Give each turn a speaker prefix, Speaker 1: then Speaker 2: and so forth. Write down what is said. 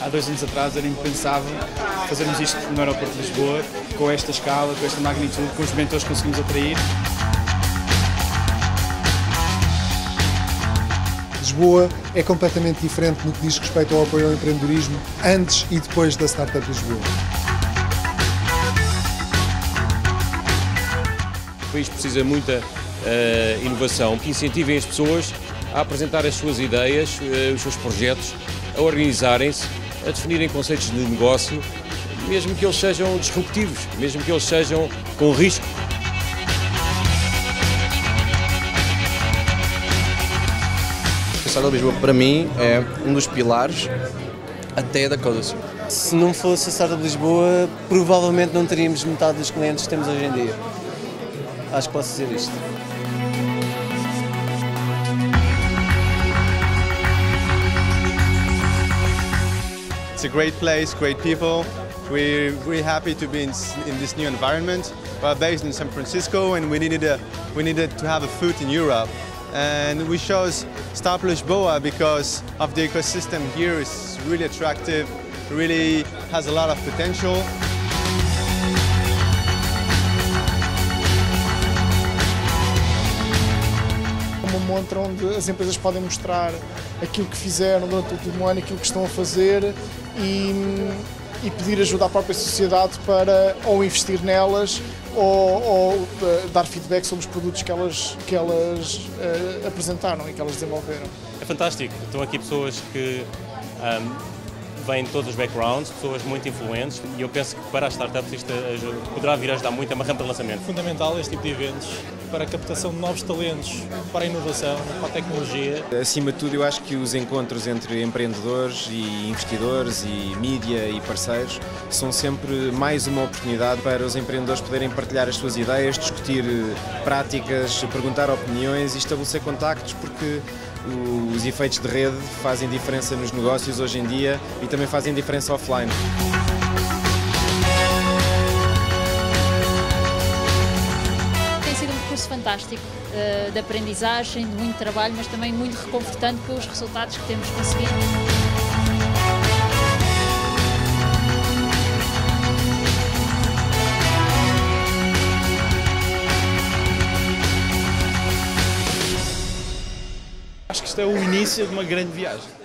Speaker 1: Há 2 anos atrás era impensável fazermos isto no aeroporto de Lisboa, com esta escala, com esta magnitude, com os mentores que conseguimos atrair.
Speaker 2: Lisboa é completamente diferente no que diz respeito ao apoio ao empreendedorismo antes e depois da Startup Lisboa.
Speaker 3: O país precisa de muita inovação, que incentivem as pessoas a apresentar as suas ideias, os seus projetos, a organizarem-se, a definirem conceitos de negócio, mesmo que eles sejam disruptivos, mesmo que eles sejam com risco.
Speaker 4: A Startup Lisboa, para mim, é um dos pilares até da Codacy.
Speaker 5: Se não fosse a Startup Lisboa, provavelmente não teríamos metade dos clientes que temos hoje em dia. Acho que posso dizer isto.
Speaker 6: It's a great place, great people. We're really happy to be in this new environment. We're based in San Francisco and we needed to have a foot in Europe. And we chose Startup Lisboa because of the ecosystem here is really attractive, really has a lot of potential.
Speaker 7: Uma montra onde as empresas podem mostrar aquilo que fizeram durante o último ano, aquilo que estão a fazer e pedir ajuda à própria sociedade para ou investir nelas ou dar feedback sobre os produtos que elas apresentaram e que elas desenvolveram.
Speaker 8: É fantástico, estão aqui pessoas que vêm de todos os backgrounds, pessoas muito influentes e eu penso que para as startups isto poderá vir a ajudar muito a uma rampa de lançamento.
Speaker 9: É fundamental este tipo de eventos para a captação de novos talentos, para a inovação, para a tecnologia.
Speaker 10: Acima de tudo, eu acho que os encontros entre empreendedores e investidores e mídia e parceiros são sempre mais uma oportunidade para os empreendedores poderem partilhar as suas ideias, discutir práticas, perguntar opiniões e estabelecer contactos, porque os efeitos de rede fazem diferença nos negócios hoje em dia e também fazem diferença offline.
Speaker 11: Tem sido um percurso fantástico de aprendizagem, de muito trabalho, mas também muito reconfortante com os resultados que temos conseguido.
Speaker 1: Acho que isto é o início de uma grande viagem.